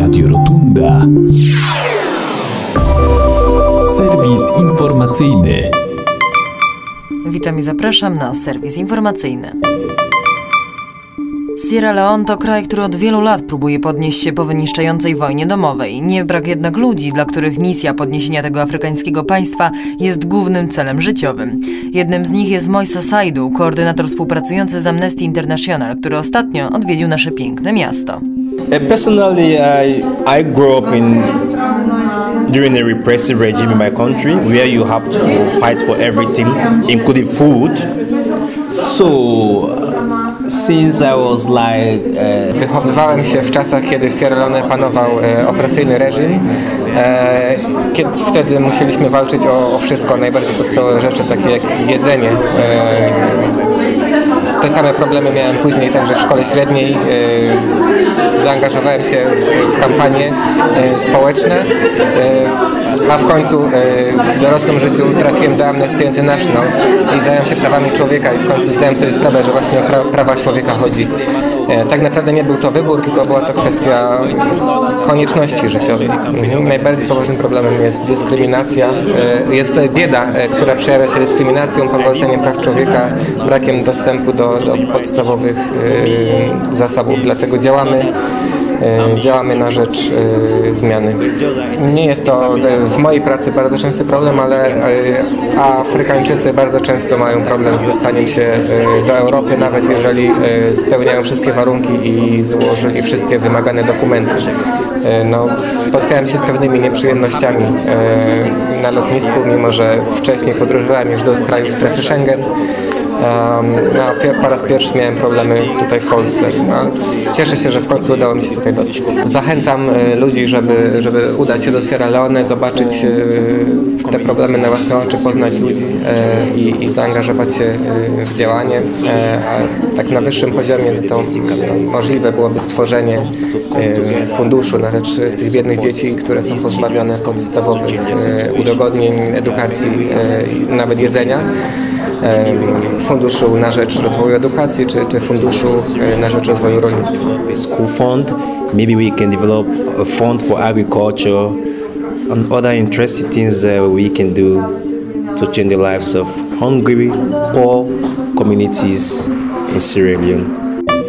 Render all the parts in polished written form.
Radio Rotunda. Serwis informacyjny. Witam i zapraszam na serwis informacyjny. Sierra Leone to kraj, który od wielu lat próbuje podnieść się po wyniszczającej wojnie domowej. Nie brak jednak ludzi, dla których misja podniesienia tego afrykańskiego państwa jest głównym celem życiowym. Jednym z nich jest Moisa Saidu, koordynator współpracujący z Amnesty International, który ostatnio odwiedził nasze piękne miasto. Personally, I grew up during a repressive regime in my country, where you have to fight for everything, including food. So, since I was Wychowywałem się w czasach, kiedy w Sierra Leone panował opresyjny reżim. Wtedy musieliśmy walczyć o wszystko, najbardziej podstawowe rzeczy, takie jak jedzenie. Te same problemy miałem później także w szkole średniej. Zaangażowałem się w kampanie społeczne, a w końcu w dorosłym życiu trafiłem do Amnesty International i zająłem się prawami człowieka i w końcu zdałem sobie sprawę, że właśnie o prawa człowieka chodzi. Tak naprawdę nie był to wybór, tylko była to kwestia konieczności życiowej. Najbardziej poważnym problemem jest dyskryminacja, jest bieda, która przejawia się dyskryminacją, powalczaniem praw człowieka, brakiem dostępu do podstawowych zasobów, dlatego działamy na rzecz zmiany. Nie jest to w mojej pracy bardzo częsty problem, ale Afrykańczycy bardzo często mają problem z dostaniem się do Europy, nawet jeżeli spełniają wszystkie warunki i złożyli wszystkie wymagane dokumenty. Spotkałem się z pewnymi nieprzyjemnościami na lotnisku, mimo że wcześniej podróżowałem już do krajów strefy Schengen. Po raz pierwszy miałem problemy tutaj w Polsce, ale cieszę się, że w końcu udało mi się tutaj dostać. Zachęcam ludzi, żeby udać się do Sierra Leone, zobaczyć te problemy na własne oczy, poznać ludzi i zaangażować się w działanie. A tak na wyższym poziomie to możliwe byłoby stworzenie funduszu na rzecz tych biednych dzieci, które są pozbawione podstawowych udogodnień, edukacji, nawet jedzenia. Funduszu na rzecz rozwoju edukacji, czy funduszu na rzecz rozwoju rolnictwa. School fund, maybe we can develop a fund for agriculture and other interesting things we can do to change the lives of hungry, poor communities in Sierra Leone.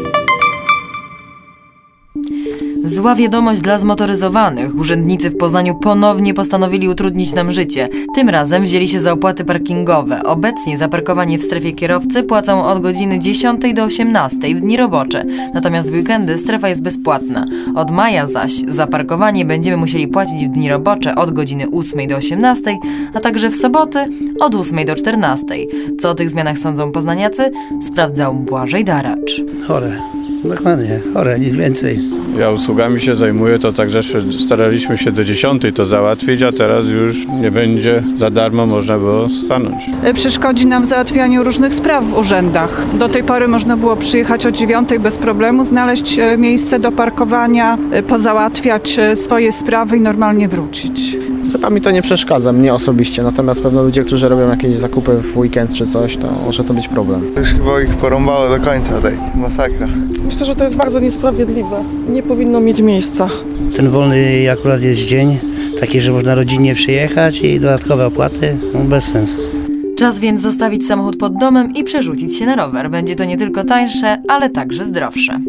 Zła wiadomość dla zmotoryzowanych. Urzędnicy w Poznaniu ponownie postanowili utrudnić nam życie. Tym razem wzięli się za opłaty parkingowe. Obecnie za parkowanie w strefie kierowcy płacą od godziny 10 do 18 w dni robocze. Natomiast w weekendy strefa jest bezpłatna. Od maja zaś za parkowanie będziemy musieli płacić w dni robocze od godziny 8 do 18, a także w soboty od 8 do 14. Co o tych zmianach sądzą poznaniacy? Sprawdzał Błażej Daracz. Chore. Dokładnie, chore, nic więcej. Ja usługami się zajmuję, to także staraliśmy się do 10 to załatwić, a teraz już nie będzie za darmo można było stanąć. Przeszkodzi nam w załatwianiu różnych spraw w urzędach. Do tej pory można było przyjechać o 9 bez problemu, znaleźć miejsce do parkowania, pozałatwiać swoje sprawy i normalnie wrócić. Chyba mi to nie przeszkadza, mnie osobiście, natomiast pewno ludzie, którzy robią jakieś zakupy w weekend czy coś, to może to być problem. Już chyba ich porąbało do końca tej masakra. Myślę, że to jest bardzo niesprawiedliwe. Nie powinno mieć miejsca. Ten wolny akurat jest dzień, taki, że można rodzinnie przyjechać i dodatkowe opłaty, bez sensu. Czas więc zostawić samochód pod domem i przerzucić się na rower. Będzie to nie tylko tańsze, ale także zdrowsze.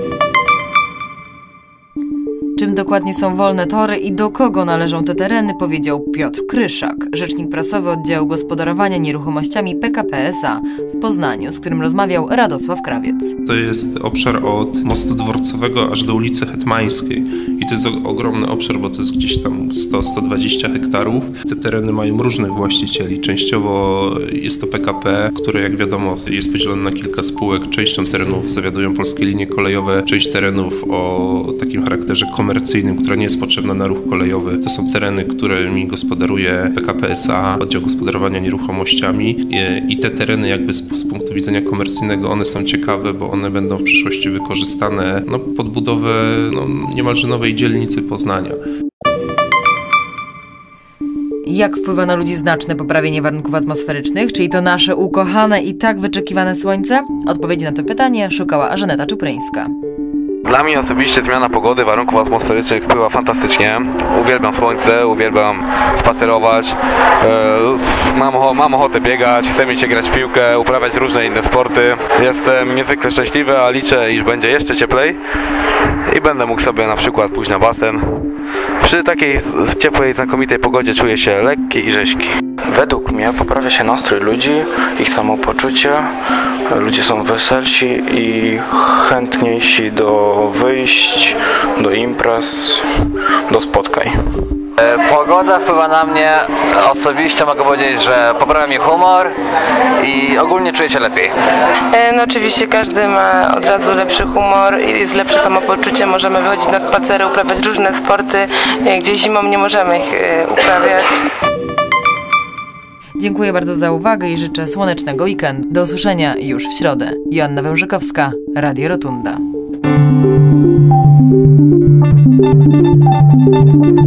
Czym dokładnie są wolne tory i do kogo należą te tereny, powiedział Piotr Kryszak, rzecznik prasowy oddziału gospodarowania nieruchomościami PKP S.A. w Poznaniu, z którym rozmawiał Radosław Krawiec. To jest obszar od mostu dworcowego aż do ulicy Hetmańskiej i to jest ogromny obszar, bo to jest gdzieś tam 100-120 hektarów. Te tereny mają różnych właścicieli. Częściowo jest to PKP, które jak wiadomo jest podzielone na kilka spółek. Częścią terenów zawiadują Polskie Linie Kolejowe, część terenów o takim charakterze komercyjnym, która nie jest potrzebna na ruch kolejowy. To są tereny, którymi gospodaruje PKP S.A., oddział gospodarowania nieruchomościami i te tereny jakby z punktu widzenia komercyjnego one są ciekawe, bo one będą w przyszłości wykorzystane pod budowę niemalże nowej dzielnicy Poznania. Jak wpływa na ludzi znaczne poprawienie warunków atmosferycznych, czyli to nasze ukochane i tak wyczekiwane słońce? Odpowiedzi na to pytanie szukała Żaneta Czupryńska. Dla mnie osobiście zmiana pogody, warunków atmosferycznych wpływa fantastycznie. Uwielbiam słońce, uwielbiam spacerować, mam ochotę biegać, chcę mi się grać w piłkę, uprawiać różne inne sporty. Jestem niezwykle szczęśliwy, a liczę, iż będzie jeszcze cieplej i będę mógł sobie na przykład pójść na basen. Przy takiej ciepłej, znakomitej pogodzie czuję się lekki i rzeźki. Według mnie poprawia się nastrój ludzi, ich samopoczucie. Ludzie są weselsi i chętniejsi do wyjść, do imprez, do spotkań. Pogoda wpływa na mnie osobiście, mogę powiedzieć, że poprawia mi humor i ogólnie czuję się lepiej. No oczywiście każdy ma od razu lepszy humor i jest lepsze samopoczucie, możemy wychodzić na spacery, uprawiać różne sporty, gdzie zimą nie możemy ich uprawiać. Dziękuję bardzo za uwagę i życzę słonecznego weekendu. Do usłyszenia już w środę. Joanna Wężykowska, Radio Rotunda.